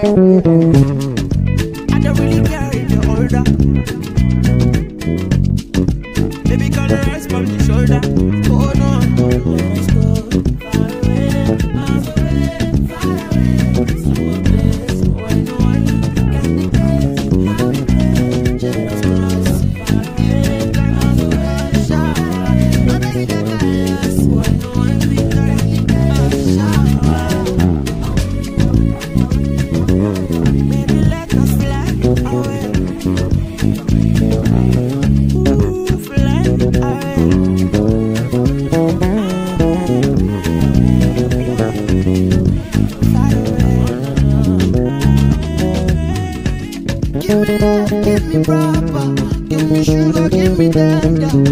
I don't really care if you're older. Baby, can I rest on the shoulder? Oh no, let's go far away, miles away, far away, to a place where no one can dictate. Just cross far away, miles away, shower. My baby, that is where no one can dictate. Shower. Baby, let us fly away. Ooh, fly away. Give me that, give me proper, give me sugar, give me that.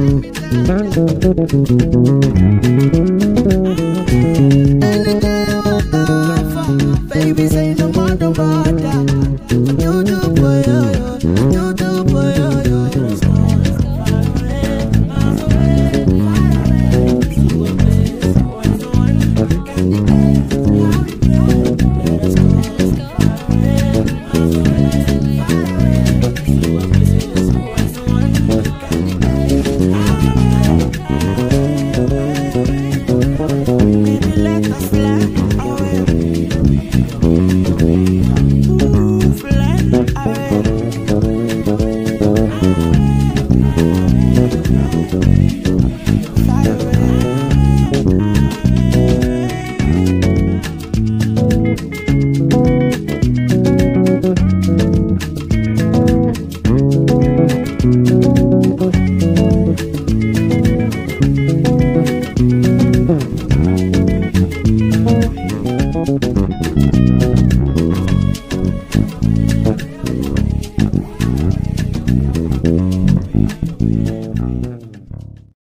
Anything you want to offer, baby, say no more, no matter. You do boy, you do boy, far away, miles away, to a place where no one can dictate. Let's go far away, miles away, to a place where no one can dictate. Baby, let us fly away. Ooh, fly away. Fly away.